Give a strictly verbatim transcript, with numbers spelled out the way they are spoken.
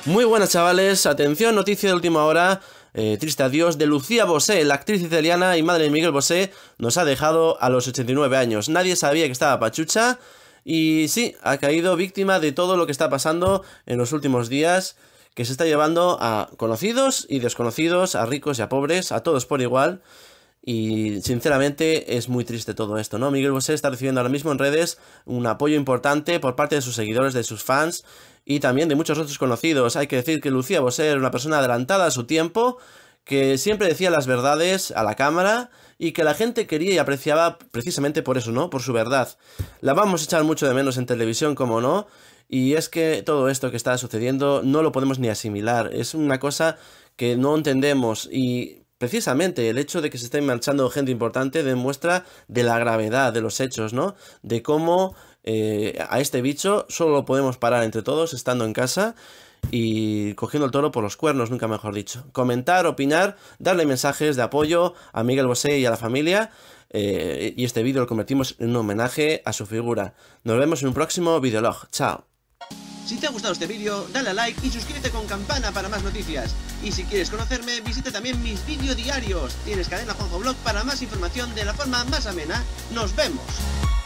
Muy buenas, chavales, atención, noticia de última hora. eh, Triste adiós de Lucía Bosé, la actriz italiana y madre de Miguel Bosé. Nos ha dejado a los ochenta y nueve años. Nadie sabía que estaba pachucha. Y sí, ha caído víctima de todo lo que está pasando en los últimos días, que se está llevando a conocidos y desconocidos, a ricos y a pobres, a todos por igual. Y sinceramente es muy triste todo esto, ¿no? Miguel Bosé está recibiendo ahora mismo en redes un apoyo importante por parte de sus seguidores, de sus fans y también de muchos otros conocidos. Hay que decir que Lucía Bosé era una persona adelantada a su tiempo, que siempre decía las verdades a la cámara y que la gente quería y apreciaba precisamente por eso, ¿no? Por su verdad. La vamos a echar mucho de menos en televisión, como no. Y es que todo esto que está sucediendo no lo podemos ni asimilar. Es una cosa que no entendemos y precisamente el hecho de que se esté marchando gente importante demuestra de la gravedad de los hechos, ¿no? De cómo eh, a este bicho solo lo podemos parar entre todos estando en casa y cogiendo el toro por los cuernos, nunca mejor dicho. Comentar, opinar, darle mensajes de apoyo a Miguel Bosé y a la familia. Eh, y este vídeo lo convertimos en un homenaje a su figura. Nos vemos en un próximo videolog. Chao. Si te ha gustado este vídeo, dale a like y suscríbete con campana para más noticias. Y si quieres conocerme, visita también mis vídeos diarios. Tienes Cadena Juanjo Blog para más información de la forma más amena. ¡Nos vemos!